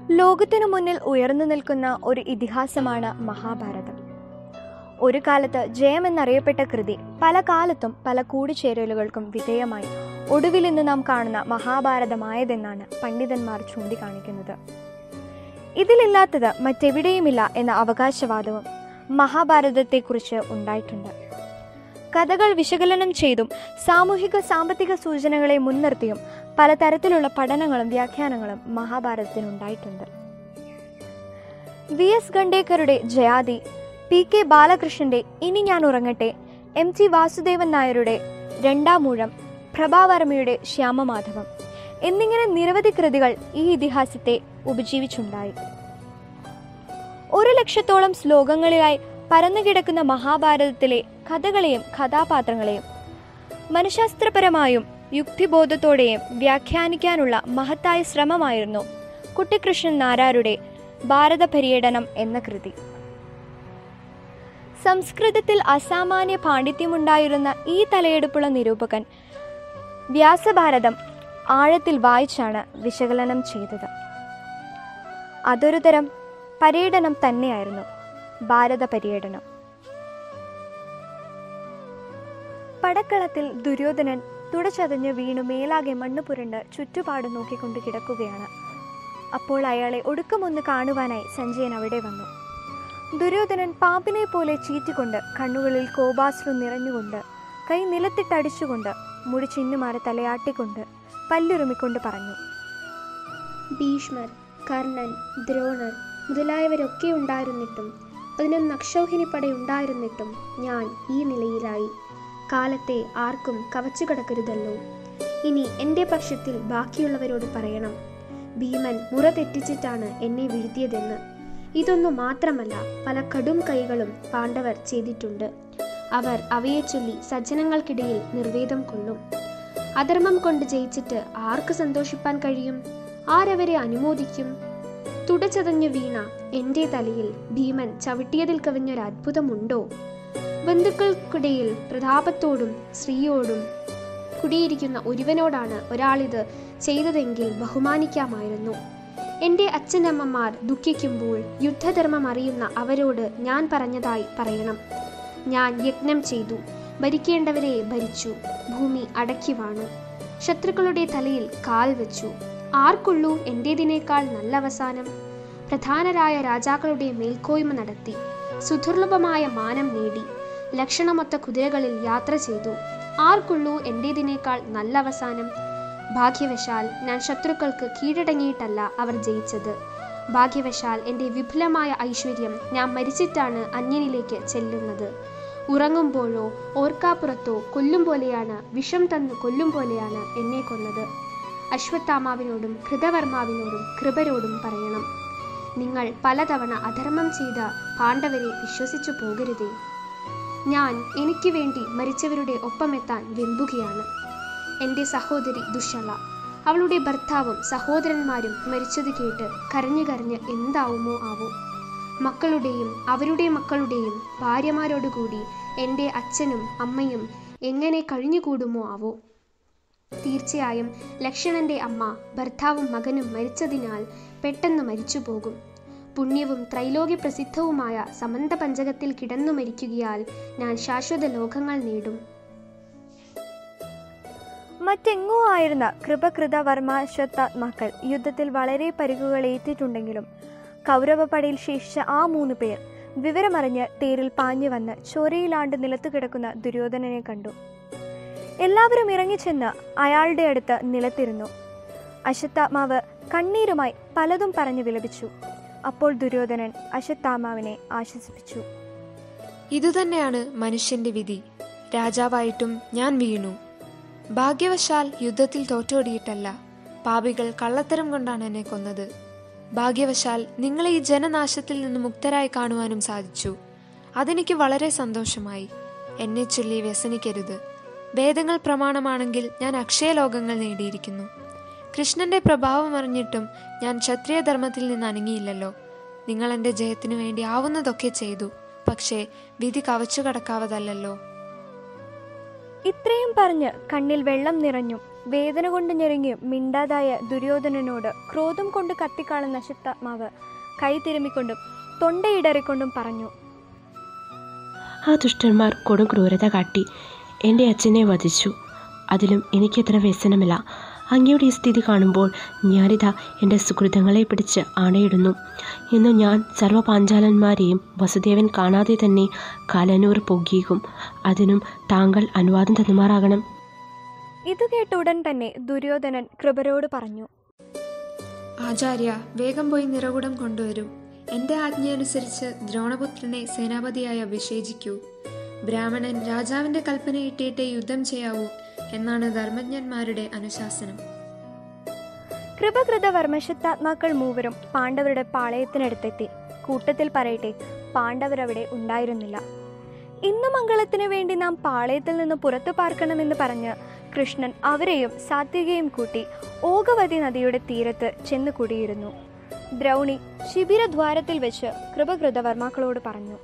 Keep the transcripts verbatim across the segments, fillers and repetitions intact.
ലോകത്തിനു മുന്നിൽ ഉയർന്നു നിൽക്കുന്ന ഒരു ഇതിഹാസമാണ് മഹാഭാരതം. ഒരു കാലത്ത് ജയമെന്നറിയപ്പെട്ട കൃതി പല കാലത്തും പല കൂടിച്ചേരലുകൾക്കും വിധേയമായി ഒടുവിൽ ഇന്ന് നാം കാണുന്ന മഹാഭാരതമായതെന്നാണ് പണ്ഡിതന്മാർ ചൂണ്ടിക്കാണിക്കുന്നത്. ഇതിലില്ലാത്തത് മറ്റെവിടെയുമില്ല എന്ന അവകാശവാദവും മഹാഭാരതത്തെക്കുറിച്ച് ഉണ്ടായിട്ടുണ്ട്. കഥകൾ വിശകലനം ചെയ്തും സാമൂഹിക സാമ്പത്തിക സൂചനകളെ മുൻനിർത്തിയും പലതരത്തിലുള്ള പഠനങ്ങളും വ്യാഖ്യാനങ്ങളും മഹാഭാരതത്തിനുണ്ടായിട്ടുണ്ട്. വി എസ് ഖണ്ടേക്കറുടെ ജയാതി, പി കെ ബാലകൃഷ്ണന്റെ ഇനി ഞാൻ ഉറങ്ങട്ടെ, എം ടി വാസുദേവൻ നായരുടെ രണ്ടാമൂഴം, പ്രഭാവർമ്മയുടെ ശ്യാമമാധവം എന്നിങ്ങനെ നിരവധി കൃതികൾ ഈ ഇതിഹാസത്തെ ഉപജീവിച്ചുണ്ടായി. ഒരു ലക്ഷത്തോളം ശ്ലോകങ്ങളിലായി പരന്നുകിടക്കുന്ന മഹാഭാരതത്തിലെ കഥകളെയും കഥാപാത്രങ്ങളെയും മനഃശാസ്ത്രപരമായും യുക്തിബോധത്തോടെയും വ്യാഖ്യാനിക്കാനുള്ള മഹത്തായ ശ്രമമായിരുന്നു കുട്ടി കൃഷ്ണൻ നാരാരുടെ ഭാരത പര്യടനം എന്ന കൃതി. സംസ്കൃതത്തിൽ അസാമാന്യ പാണ്ഡിത്യമുണ്ടായിരുന്ന ഈ തലയെടുപ്പുള്ള നിരൂപകൻ വ്യാസഭാരതം ആഴത്തിൽ വായിച്ചാണ് വിശകലനം ചെയ്തത്. അതൊരു തരം പര്യടനം തന്നെയായിരുന്നു ഭാരത പര്യടനം. പടക്കളത്തിൽ ദുര്യോധനൻ തുടച്ചതഞ്ഞ് വീണു മേലാകെ മണ്ണ് പുരണ്ട് ചുറ്റുപാട് നോക്കിക്കൊണ്ട് കിടക്കുകയാണ്. അപ്പോൾ അയാളെ ഒടുക്കമൊന്ന് കാണുവാനായി സഞ്ജയൻ അവിടെ വന്നു. ദുര്യോധനൻ പാമ്പിനെ പോലെ ചീറ്റിക്കൊണ്ട്, കണ്ണുകളിൽ കോപാശ്രു നിറഞ്ഞുകൊണ്ട്, കൈ നിലത്തിട്ടടിച്ചുകൊണ്ട്, മുടി ചിന്നുമാറി തലയാട്ടിക്കൊണ്ട്, പല്ലുരുമിക്കൊണ്ട് പറഞ്ഞു: ഭീഷ്മർ, കർണൻ, ദ്രോണർ മുതലായവരൊക്കെ ഉണ്ടായിരുന്നിട്ടും പതിനൊന്ന് അക്ഷൗഹിണിപ്പട ഉണ്ടായിരുന്നിട്ടും ഞാൻ ഈ നിലയിലായി. കാലത്തെ ആർക്കും കവച്ചു കടക്കരുതല്ലോ. ഇനി എൻ്റെ പക്ഷത്തിൽ ബാക്കിയുള്ളവരോട് പറയണം, ഭീമൻ മുറ തെറ്റിച്ചിട്ടാണ് എന്നെ വീഴ്ത്തിയതെന്ന്. ഇതൊന്നു മാത്രമല്ല, പല കടും കൈകളും പാണ്ഡവർ ചെയ്തിട്ടുണ്ട്. അവർ അവയെ ചൊല്ലി സജ്ജനങ്ങൾക്കിടയിൽ നിർവേദം കൊള്ളും. അധർമ്മം കൊണ്ട് ജയിച്ചിട്ട് ആർക്ക് സന്തോഷിപ്പാൻ കഴിയും? ആരവരെ അനുമോദിക്കും? തുടച്ചതഞ്ഞു വീണ എൻ്റെ തലയിൽ ഭീമൻ ചവിട്ടിയതിൽ കവിഞ്ഞൊരത്ഭുതമുണ്ടോ? ബന്ധുക്കൾക്കിടയിൽ പ്രതാപത്തോടും സ്ത്രീയോടും കുടിയിരിക്കുന്ന ഒരുവനോടാണ് ഒരാളിത് ചെയ്തതെങ്കിൽ ബഹുമാനിക്കാമായിരുന്നു. എൻ്റെ അച്ഛനമ്മമാർ ദുഃഖിക്കുമ്പോൾ യുദ്ധധർമ്മം അറിയുന്ന അവരോട് ഞാൻ പറഞ്ഞതായി പറയണം. ഞാൻ യജ്ഞം ചെയ്തു, ഭരിക്കേണ്ടവരെ ഭരിച്ചു, ഭൂമി അടക്കി വാണു, ശത്രുക്കളുടെ തലയിൽ കാൽ വെച്ചു. ആർക്കുള്ളൂ എൻ്റേതിനേക്കാൾ നല്ല അവസാനം? പ്രധാനരായ രാജാക്കളുടെ മേൽക്കോയ്മ നടത്തി, സുദുർലഭമായ മാനം നേടി, ലക്ഷണമൊത്ത കുതിരകളിൽ യാത്ര ചെയ്തു. ആർക്കുള്ളൂ എൻ്റേതിനേക്കാൾ നല്ല അവസാനം? ഭാഗ്യവശാൽ ഞാൻ ശത്രുക്കൾക്ക് കീഴടങ്ങിയിട്ടല്ല അവർ ജയിച്ചത്. ഭാഗ്യവശാൽ എൻ്റെ വിപുലമായ ഐശ്വര്യം ഞാൻ മരിച്ചിട്ടാണ് അന്യനിലേക്ക് ചെല്ലുന്നത്. ഉറങ്ങുമ്പോഴോ ഓർക്കാപ്പുറത്തോ കൊല്ലും പോലെയാണ്, വിഷം തന്ന് കൊല്ലും പോലെയാണ് എന്നെ കൊന്നത്. അശ്വത്ഥാമാവിനോടും കൃതവർമാവിനോടും കൃപരോടും പറയണം, നിങ്ങൾ പലതവണ അധർമ്മം ചെയ്ത പാണ്ഡവരെ വിശ്വസിച്ചു പോകരുതേ. ഞാൻ എനിക്ക് വേണ്ടി മരിച്ചവരുടെ ഒപ്പമെത്താൻ വെമ്പുകയാണ്. എൻ്റെ സഹോദരി ദുശ്ശള, അവളുടെ ഭർത്താവും സഹോദരന്മാരും മരിച്ചത് കേട്ട് കരഞ്ഞു കരഞ്ഞ് എന്താവുമോ ആവോ. മക്കളുടെയും അവരുടെ മക്കളുടെയും ഭാര്യമാരോടുകൂടി എൻ്റെ അച്ഛനും അമ്മയും എങ്ങനെ കഴിഞ്ഞുകൂടുമോ ആവോ. തീർച്ചയായും ലക്ഷ്മണന്റെ അമ്മ, ഭർത്താവും മകനും മരിച്ചതിനാൽ പെട്ടെന്ന് മരിച്ചു പോകും. പുണ്യവും ത്രൈലോക്യ പ്രസിദ്ധവുമായ സമന്ത പഞ്ചകത്തിൽ കിടന്നു മരിക്കുകയാൽ ഞാൻ ശാശ്വത ലോകങ്ങൾ നേടും. മറ്റെങ്ങോ ആയിരുന്ന കൃപകൃത വർമാശ്വത്താത്മാക്കൾ യുദ്ധത്തിൽ വളരെ പരിക്കുകൾ ഏറ്റിട്ടുണ്ടെങ്കിലും കൗരവപ്പടയിൽ ശേഷിച്ച ആ മൂന്ന് പേർ വിവരമറിഞ്ഞ് തേരിൽ പാഞ്ഞു വന്ന് ചോരയിലാണ്ട് നിലത്തു കിടക്കുന്ന ദുര്യോധനനെ കണ്ടു. എല്ലാവരും ഇറങ്ങിച്ചെന്ന് അയാളുടെ അടുത്ത് നിലത്തിരുന്നു. അശ്വത്ഥാത്മാവ് കണ്ണീരുമായി പലതും പറഞ്ഞു വിലപിച്ചു. അപ്പോൾ ദുര്യോധനൻ അശ്വത്ഥാമാവിനെ ആശ്വസിപ്പിച്ചു. ഇതുതന്നെയാണ് മനുഷ്യന്റെ വിധി. രാജാവായിട്ടും ഞാൻ വീണു. ഭാഗ്യവശാൽ യുദ്ധത്തിൽ തോറ്റോടിയിട്ടല്ല, പാപികൾ കള്ളത്തരം കൊണ്ടാണ് എന്നെ കൊന്നത്. ഭാഗ്യവശാൽ നിങ്ങളെ ഈ ജനനാശത്തിൽ നിന്ന് മുക്തരായി കാണുവാനും സാധിച്ചു. അതെനിക്ക് വളരെ സന്തോഷമായി. എന്നെ ചൊല്ലി വ്യസനിക്കരുത്. വേദങ്ങൾ പ്രമാണമാണെങ്കിൽ ഞാൻ അക്ഷയലോകങ്ങൾ നേടിയിരിക്കുന്നു. കൃഷ്ണന്റെ പ്രഭാവം അറിഞ്ഞിട്ടും ഞാൻ ക്ഷത്രിയധർമ്മത്തിൽ നിന്ന് അനങ്ങിയില്ലല്ലോ. നിങ്ങൾ എൻ്റെ ജയത്തിനു വേണ്ടി ആവുന്നതൊക്കെ ചെയ്തു, പക്ഷേ വിധി കവച്ചു കടക്കാവതല്ലോ. ഇത്രയും പറഞ്ഞ് കണ്ണിൽ വെള്ളം നിറഞ്ഞും വേദന കൊണ്ട് ഞെരുങ്ങി മിണ്ടാതായ ദുര്യോധനനോട് ക്രോധം കൊണ്ട് കത്തിക്കാളുന്ന അശ്വത്ഥാമാവ് കൈ തിരുമ്മിക്കൊണ്ടും തൊണ്ടയിടറിക്കൊണ്ടും പറഞ്ഞു, ആ ദുഷ്ടന്മാർ കൊടും ക്രൂരത കാട്ടി എൻ്റെ അച്ഛനെ വധിച്ചു. അതിലും എനിക്കത്ര വ്യസനമില്ല. അങ്ങയുടെ ഈ സ്ഥിതി കാണുമ്പോൾ ഞാനിതാ എൻ്റെ സുഹൃതങ്ങളെ പിടിച്ച് ആണയിടുന്നു. ഇന്നു ഞാൻ സർവ്വ പാഞ്ചാലന്മാരെയും വസുദേവൻ കാണാതെ തന്നെ കാലനൂർ പൊക്കിയേക്കും. അതിനും താങ്കൾ അനുവാദം തന്നുമാറാകണം. ഇത് കേട്ട ഉടൻ തന്നെ ദുര്യോധനൻ കൃപരോട് പറഞ്ഞു, ആചാര്യ, വേഗം പോയി നിറകുടം കൊണ്ടുവരൂ. എൻ്റെ ആജ്ഞയനുസരിച്ച് ദ്രോണപുത്രനെ സേനാപതിയായി അഭിഷേചിക്കൂ. ബ്രാഹ്മണൻ രാജാവിൻ്റെ കൽപ്പനയിട്ടേറ്റേ യുദ്ധം ചെയ്യാവൂ എന്നാണ് ധർമ്മജ്ഞന്മാരുടെ അനുശാസനം. കൃപകൃത വർമ്മശത്താത്മാക്കൾ മൂവരും പാണ്ഡവരുടെ പാളയത്തിനടുത്തെത്തി. കൂട്ടത്തിൽ പറയട്ടെ, പാണ്ഡവരവിടെ ഉണ്ടായിരുന്നില്ല. ഇന്നു മംഗളത്തിനു വേണ്ടി നാം പാളയത്തിൽ നിന്ന് പുറത്തു പാർക്കണമെന്ന് പറഞ്ഞ് കൃഷ്ണൻ അവരെയും സാത്വികയും കൂട്ടി ഓഗവതി നദിയുടെ തീരത്ത് ചെന്ന് കുടിയിരുന്നു. ദ്രൗണി ശിബിരദ്വാരത്തിൽ വെച്ച് കൃപകൃതവർമാക്കളോട് പറഞ്ഞു,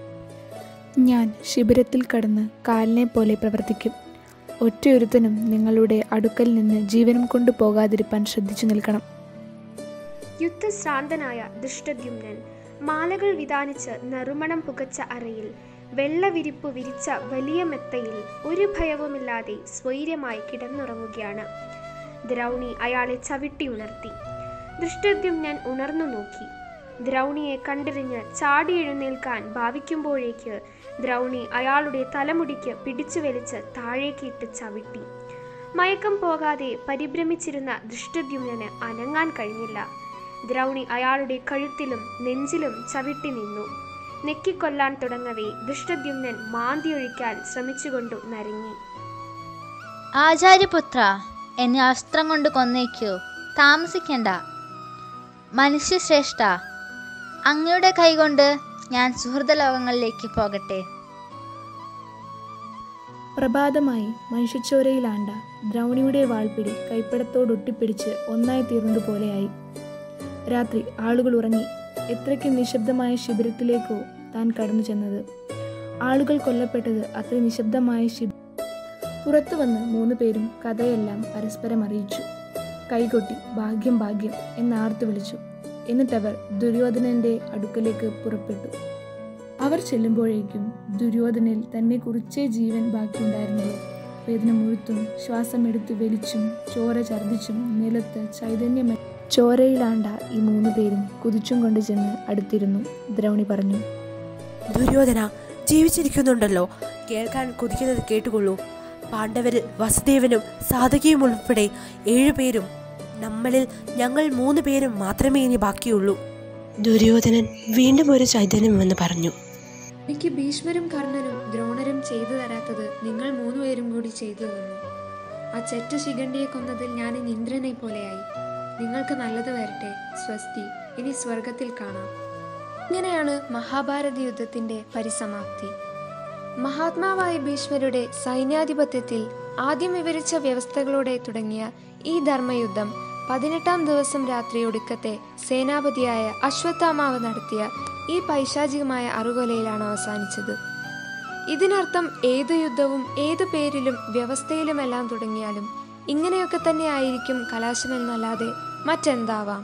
ഞാൻ ശിബിരത്തിൽ കടന്ന് കാലിനെ പോലെ പ്രവർത്തിക്കും. ഒറ്റയൊരുത്തനും നിങ്ങളുടെ അടുക്കൽ നിന്ന് ജീവനും കൊണ്ടു പോകാതിരിപ്പാൻ ശ്രദ്ധിച്ചു നിൽക്കണം. യുദ്ധശ്രാന്തനായ ദൃഷ്ടദ്യുമ്നൻ മാലകൾ വിതാനിച്ച് നറുമണം പുകച്ച അറയിൽ വെള്ളവിരിപ്പു വിരിച്ച വലിയ മെത്തയിൽ ഒരു ഭയവുമില്ലാതെ സ്വൈര്യമായി കിടന്നുറങ്ങുകയാണ്. ദ്രൗണി അയാളെ ചവിട്ടി ഉണർത്തി. ദൃഷ്ടദ്യുമ്നൻ ഉണർന്നു നോക്കി. ദ്രൗണിയെ കണ്ടെറിഞ്ഞ് ചാടി എഴുന്നേൽക്കാൻ ഭാവിക്കുമ്പോഴേക്ക് ദ്രൗണി അയാളുടെ തലമുടിക്ക് പിടിച്ചു വലിച്ച് താഴേക്കിട്ട് ചവിട്ടി. മയക്കം പോകാതെ പരിഭ്രമിച്ചിരുന്ന ദൃഷ്ടദ്യുമ്നന് അനങ്ങാൻ കഴിഞ്ഞില്ല. ദ്രൗണി അയാളുടെ കഴുത്തിലും നെഞ്ചിലും ചവിട്ടി നിന്നു. നെക്കിക്കൊല്ലാൻ തുടങ്ങവേ ദൃഷ്ടദ്യുമ്നൻ മാന്തിയൊഴിക്കാൻ ശ്രമിച്ചുകൊണ്ടു നരങ്ങി. ആചാര്യപുത്ര, എന്നെ അസ്ത്രം കൊണ്ട് കൊന്നേക്കൂ, താമസിക്കണ്ട. മനുഷ്യശ്രേഷ്ഠ, അങ്ങയുടെ കൈകൊണ്ട് ഞാൻ സുഹൃതലോകങ്ങളിലേക്ക് പോകട്ടെ. പ്രഭാതമായി മനുഷ്യച്ചോരയിലാണ്ട ദ്രൗണിയുടെ വാൾപ്പിടി കൈപ്പടത്തോടൊട്ടിപ്പിടിച്ച് ഒന്നായി തീർന്നതുപോലെയായി. രാത്രി ആളുകൾ ഉറങ്ങി. എത്രയ്ക്ക് നിശബ്ദമായ ശിബിരത്തിലേക്കോ താൻ കടന്നു ചെന്നത്. ആളുകൾ കൊല്ലപ്പെട്ടത് അത്ര നിശബ്ദമായ ശിബിരം. പുറത്തു വന്ന് മൂന്ന് പേരും കഥയെല്ലാം പരസ്പരം അറിയിച്ചു. കൈകൊട്ടി ഭാഗ്യം ഭാഗ്യം എന്നാർത്തു വിളിച്ചു. എന്നിട്ടവർ ദുര്യോധനന്റെ അടുക്കലേക്ക് പുറപ്പെട്ടു. അവർ ചെല്ലുമ്പോഴേക്കും ദുര്യോധനിൽ തന്നെ കുറിച്ചേ ജീവൻ ബാക്കിയുണ്ടായിരുന്നുള്ളൂ. വേദന മുഴുത്തും ശ്വാസമെടുത്ത് വലിച്ചും ചോര ഛർദ്ദിച്ചും നിലത്ത് ചൈതന്യം ചോരയിലാണ്ട ഈ മൂന്ന് പേരും കുതിച്ചും കൊണ്ട് ചെന്ന് അടുത്തിരുന്നു. ദ്രൗണി പറഞ്ഞു, ദുര്യോധന, ജീവിച്ചിരിക്കുന്നുണ്ടല്ലോ. കേൾക്കാൻ കൊതിക്കുന്നത് കേട്ടുകൊള്ളൂ. പാണ്ഡവരിൽ വസുദേവനും സാധകിയും ഉൾപ്പെടെ ഏഴുപേരും, നമ്മളിൽ ഞങ്ങൾ മൂന്ന് പേരും മാത്രമേ ഇനി ബാക്കിയുള്ളൂ. ദുര്യോധനൻ വീണ്ടും ഒരു ചൈതന്യമെന്ന് പറഞ്ഞു. എനിക്ക് ഭീഷ്മരും കർണനും ദ്രോണരും ചെയ്തു തരാത്തത് നിങ്ങൾ മൂന്നുപേരും കൂടി ചെയ്തു തന്നു. ആ ചെറ്റ ശിഖണ്ഡിയെ കൊന്നതിൽ ഞാൻ ഇന്ന് ഇന്ദ്രനെ പോലെയായി. നിങ്ങൾക്ക് നല്ലത് വരട്ടെ. സ്വസ്തി. ഇനി സ്വർഗത്തിൽ കാണാം. ഇങ്ങനെയാണ് മഹാഭാരത യുദ്ധത്തിന്റെ പരിസമാപ്തി. മഹാത്മാവായ ഭീഷ്മരുടെ സൈന്യാധിപത്യത്തിൽ ആദ്യം വിവരിച്ച വ്യവസ്ഥകളോടെ തുടങ്ങിയ ഈ ധർമ്മയുദ്ധം പതിനെട്ടാം ദിവസം രാത്രി ഒടുക്കത്തെ സേനാപതിയായ അശ്വത്ഥാമാവ് നടത്തിയ ഈ പൈശാചികമായ അറുകൊലയിലാണ് അവസാനിച്ചത്. ഇതിനർത്ഥം ഏതു യുദ്ധവും ഏതു പേരിലും വ്യവസ്ഥയിലുമെല്ലാം തുടങ്ങിയാലും ഇങ്ങനെയൊക്കെ തന്നെ ആയിരിക്കും കലാശമെന്നല്ലാതെ മറ്റെന്താവാം.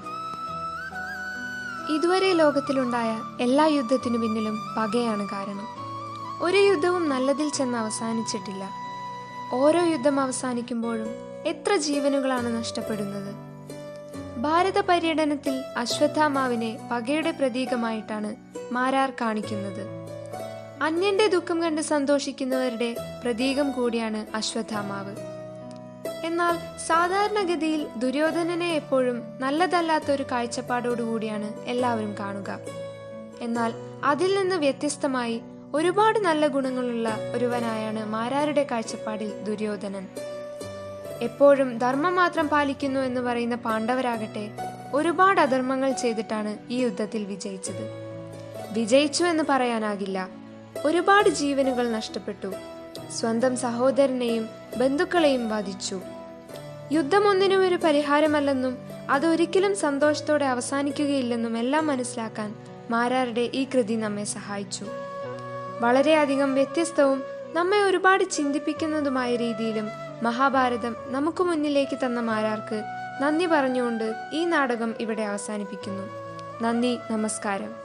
ഇതുവരെ ലോകത്തിലുണ്ടായ എല്ലാ യുദ്ധത്തിനു പിന്നിലും പകയാണ് കാരണം. ഒരു യുദ്ധവും നല്ലതിൽ ചെന്ന് അവസാനിച്ചിട്ടില്ല. ഓരോ യുദ്ധം അവസാനിക്കുമ്പോഴും എത്ര ജീവനുകളാണ് നഷ്ടപ്പെടുന്നത്. ഭാരത പര്യടനത്തിൽ അശ്വത്ഥാമാവിനെ പകയുടെ പ്രതീകമായിട്ടാണ് മരാർ കാണിക്കുന്നത്. അന്യന്റെ ദുഃഖം കണ്ട് സന്തോഷിക്കുന്നവരുടെ പ്രതീകം കൂടിയാണ് അശ്വത്ഥാമാവ്. എന്നാൽ സാധാരണഗതിയിൽ ദുര്യോധനനെ എപ്പോഴും നല്ലതല്ലാത്തൊരു കാഴ്ചപ്പാടോടുകൂടിയാണ് എല്ലാവരും കാണുക. എന്നാൽ അതിൽ നിന്ന് വ്യത്യസ്തമായി ഒരുപാട് നല്ല ഗുണങ്ങളുള്ള ഒരുവനായാണ് മാരാരുടെ കാഴ്ചപ്പാടിൽ ദുര്യോധനൻ. എപ്പോഴും ധർമ്മം മാത്രം പാലിക്കുന്നു എന്ന് പറയുന്ന പാണ്ഡവരാകട്ടെ ഒരുപാട് അധർമ്മങ്ങൾ ചെയ്തിട്ടാണ് ഈ യുദ്ധത്തിൽ വിജയിച്ചത്. വിജയിച്ചു എന്ന് പറയാനാകില്ല. ഒരുപാട് ജീവനുകൾ നഷ്ടപ്പെട്ടു. സ്വന്തം സഹോദരനെയും ബന്ധുക്കളെയും വധിച്ചു. യുദ്ധം ഒന്നിനും ഒരു പരിഹാരമല്ലെന്നും അതൊരിക്കലും സന്തോഷത്തോടെ അവസാനിക്കുകയില്ലെന്നും എല്ലാം മനസ്സിലാക്കാൻ മാരാരുടെ ഈ കൃതി നമ്മെ സഹായിച്ചു. വളരെയധികം വ്യത്യസ്തവും നമ്മെ ഒരുപാട് ചിന്തിപ്പിക്കുന്നതുമായ രീതിയിലും മഹാഭാരതം നമുക്ക് മുന്നിലേക്ക് തന്ന മാരാർക്ക് നന്ദി പറഞ്ഞുകൊണ്ട് ഈ നാടകം ഇവിടെ അവസാനിപ്പിക്കുന്നു. നന്ദി, നമസ്കാരം.